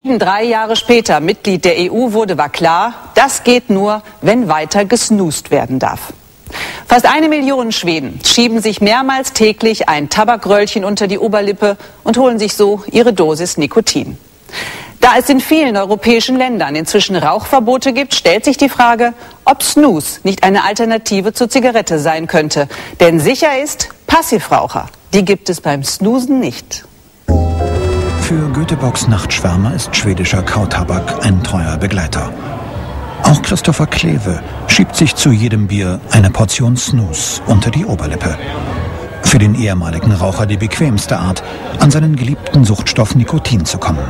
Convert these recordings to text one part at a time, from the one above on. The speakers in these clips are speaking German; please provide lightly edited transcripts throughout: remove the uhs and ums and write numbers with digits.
3 Jahre später Mitglied der EU wurde, war klar, das geht nur, wenn weiter gesnoost werden darf. Fast 1 Million Schweden schieben sich mehrmals täglich ein Tabakröllchen unter die Oberlippe und holen sich so ihre Dosis Nikotin. Da es in vielen europäischen Ländern inzwischen Rauchverbote gibt, stellt sich die Frage, ob Snus nicht eine Alternative zur Zigarette sein könnte. Denn sicher ist, Passivraucher, die gibt es beim Snoosen nicht. Für Göteborgs Nachtschwärmer ist schwedischer Kautabak ein treuer Begleiter. Auch Christopher Kleve schiebt sich zu jedem Bier eine Portion Snus unter die Oberlippe. Für den ehemaligen Raucher die bequemste Art, an seinen geliebten Suchtstoff Nikotin zu kommen.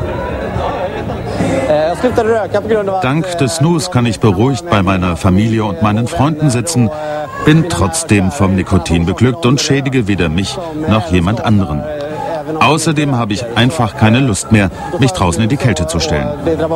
Dank des Snus kann ich beruhigt bei meiner Familie und meinen Freunden sitzen, bin trotzdem vom Nikotin beglückt und schädige weder mich noch jemand anderen. Außerdem habe ich einfach keine Lust mehr, mich draußen in die Kälte zu stellen.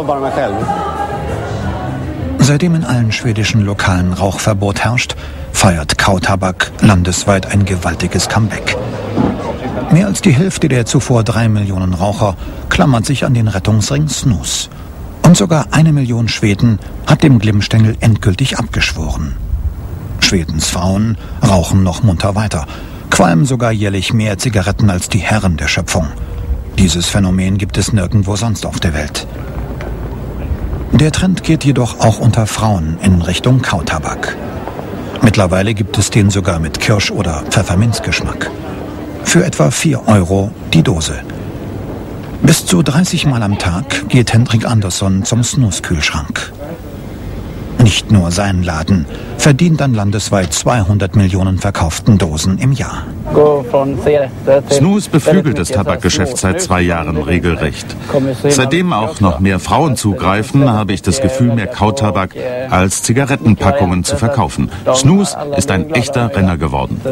Seitdem in allen schwedischen Lokalen Rauchverbot herrscht, feiert Kautabak landesweit ein gewaltiges Comeback. Mehr als die Hälfte der zuvor 3 Millionen Raucher klammert sich an den Rettungsring Snus. Und sogar 1 Million Schweden hat dem Glimmstängel endgültig abgeschworen. Schwedens Frauen rauchen noch munter weiter, qualmen sogar jährlich mehr Zigaretten als die Herren der Schöpfung. Dieses Phänomen gibt es nirgendwo sonst auf der Welt. Der Trend geht jedoch auch unter Frauen in Richtung Kautabak. Mittlerweile gibt es den sogar mit Kirsch- oder Pfefferminzgeschmack. Für etwa 4 Euro die Dose. Bis zu 30 Mal am Tag geht Hendrik Andersson zum Snus-Kühlschrank. Nicht nur sein Laden verdient an landesweit 200 Millionen verkauften Dosen im Jahr. Snus beflügelt das Tabakgeschäft seit 2 Jahren regelrecht. Seitdem auch noch mehr Frauen zugreifen, habe ich das Gefühl, mehr Kautabak als Zigarettenpackungen zu verkaufen. Snus ist ein echter Renner geworden.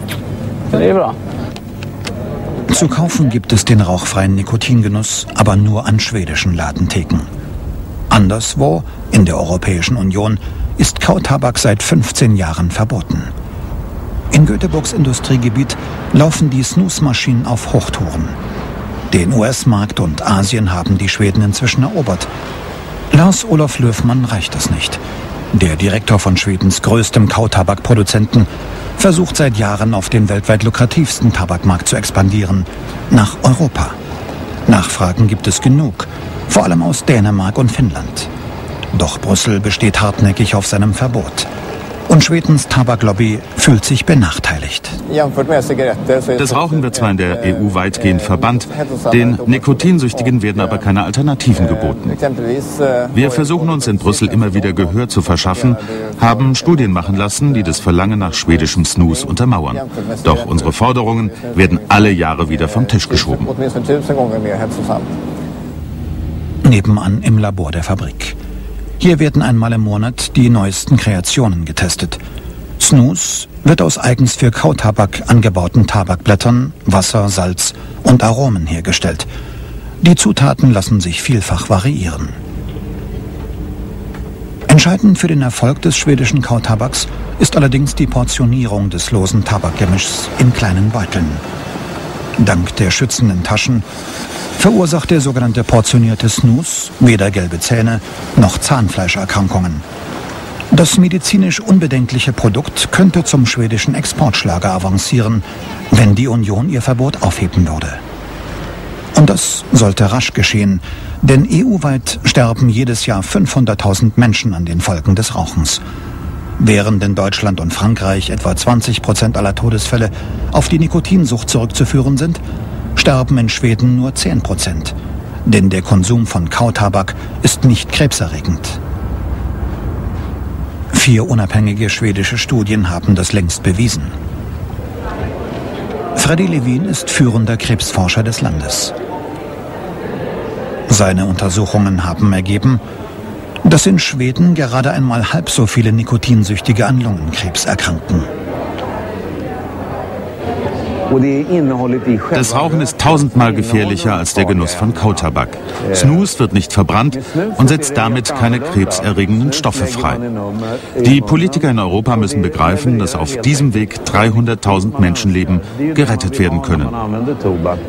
Zu kaufen gibt es den rauchfreien Nikotingenuss aber nur an schwedischen Ladentheken. Anderswo, in der Europäischen Union, ist Kautabak seit 15 Jahren verboten. In Göteborgs Industriegebiet laufen die Snusmaschinen auf Hochtouren. Den US-Markt und Asien haben die Schweden inzwischen erobert. Lars-Olof Löfmann reicht das nicht. Der Direktor von Schwedens größtem Kautabakproduzenten versucht seit Jahren auf den weltweit lukrativsten Tabakmarkt zu expandieren, nach Europa. Nachfragen gibt es genug, vor allem aus Dänemark und Finnland. Doch Brüssel besteht hartnäckig auf seinem Verbot. Und Schwedens Tabaklobby fühlt sich benachteiligt. Das Rauchen wird zwar in der EU weitgehend verbannt, den Nikotinsüchtigen werden aber keine Alternativen geboten. Wir versuchen uns in Brüssel immer wieder Gehör zu verschaffen, haben Studien machen lassen, die das Verlangen nach schwedischem Snus untermauern. Doch unsere Forderungen werden alle Jahre wieder vom Tisch geschoben. Nebenan im Labor der Fabrik. Hier werden einmal im Monat die neuesten Kreationen getestet. Snus wird aus eigens für Kautabak angebauten Tabakblättern, Wasser, Salz und Aromen hergestellt. Die Zutaten lassen sich vielfach variieren. Entscheidend für den Erfolg des schwedischen Kautabaks ist allerdings die Portionierung des losen Tabakgemischs in kleinen Beuteln. Dank der schützenden Taschen verursacht der sogenannte portionierte Snus weder gelbe Zähne noch Zahnfleischerkrankungen. Das medizinisch unbedenkliche Produkt könnte zum schwedischen Exportschlager avancieren, wenn die Union ihr Verbot aufheben würde. Und das sollte rasch geschehen, denn EU-weit sterben jedes Jahr 500.000 Menschen an den Folgen des Rauchens. Während in Deutschland und Frankreich etwa 20% aller Todesfälle auf die Nikotinsucht zurückzuführen sind, sterben in Schweden nur 10%. Denn der Konsum von Kautabak ist nicht krebserregend. 4 unabhängige schwedische Studien haben das längst bewiesen. Freddy Levin ist führender Krebsforscher des Landes. Seine Untersuchungen haben ergeben, dass in Schweden gerade einmal halb so viele Nikotinsüchtige an Lungenkrebs erkranken. Das Rauchen ist 1000-mal gefährlicher als der Genuss von Kautabak. Snus wird nicht verbrannt und setzt damit keine krebserregenden Stoffe frei. Die Politiker in Europa müssen begreifen, dass auf diesem Weg 300.000 Menschenleben gerettet werden können.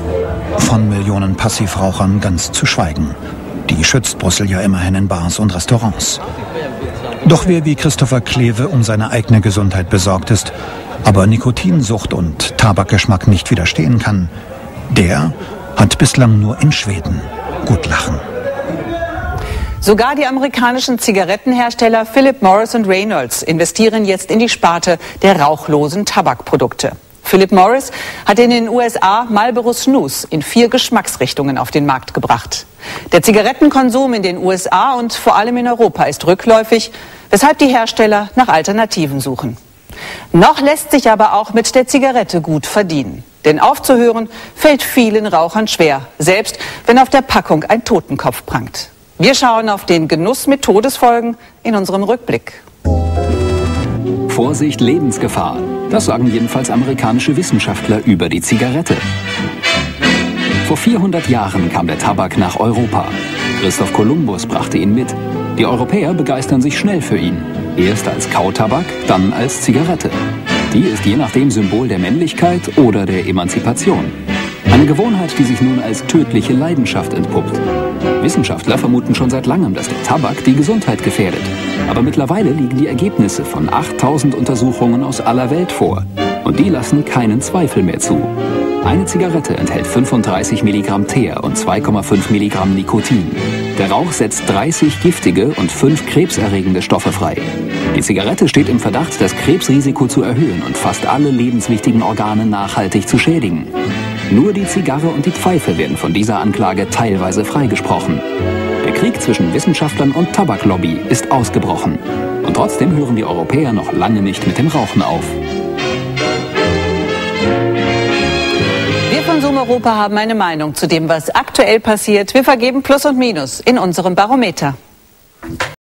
Von Millionen Passivrauchern ganz zu schweigen. Die schützt Brüssel ja immerhin in Bars und Restaurants. Doch wer wie Christopher Kleve um seine eigene Gesundheit besorgt ist, aber Nikotinsucht und Tabakgeschmack nicht widerstehen kann, der hat bislang nur in Schweden gut lachen. Sogar die amerikanischen Zigarettenhersteller Philip Morris und Reynolds investieren jetzt in die Sparte der rauchlosen Tabakprodukte. Philip Morris hat in den USA Marlboro Snus in 4 Geschmacksrichtungen auf den Markt gebracht. Der Zigarettenkonsum in den USA und vor allem in Europa ist rückläufig, weshalb die Hersteller nach Alternativen suchen. Noch lässt sich aber auch mit der Zigarette gut verdienen. Denn aufzuhören fällt vielen Rauchern schwer, selbst wenn auf der Packung ein Totenkopf prangt. Wir schauen auf den Genuss mit Todesfolgen in unserem Rückblick. Vorsicht, Lebensgefahr. Das sagen jedenfalls amerikanische Wissenschaftler über die Zigarette. Vor 400 Jahren kam der Tabak nach Europa. Christoph Kolumbus brachte ihn mit. Die Europäer begeistern sich schnell für ihn. Erst als Kautabak, dann als Zigarette. Die ist je nachdem Symbol der Männlichkeit oder der Emanzipation. Eine Gewohnheit, die sich nun als tödliche Leidenschaft entpuppt. Wissenschaftler vermuten schon seit langem, dass der Tabak die Gesundheit gefährdet. Aber mittlerweile liegen die Ergebnisse von 8000 Untersuchungen aus aller Welt vor. Und die lassen keinen Zweifel mehr zu. Eine Zigarette enthält 35 Milligramm Teer und 2,5 Milligramm Nikotin. Der Rauch setzt 30 giftige und 5 krebserregende Stoffe frei. Die Zigarette steht im Verdacht, das Krebsrisiko zu erhöhen und fast alle lebenswichtigen Organe nachhaltig zu schädigen. Nur die Zigarre und die Pfeife werden von dieser Anklage teilweise freigesprochen. Der Krieg zwischen Wissenschaftlern und Tabaklobby ist ausgebrochen. Und trotzdem hören die Europäer noch lange nicht mit dem Rauchen auf. Wir von Zoom Europa haben eine Meinung zu dem, was aktuell passiert. Wir vergeben Plus und Minus in unserem Barometer.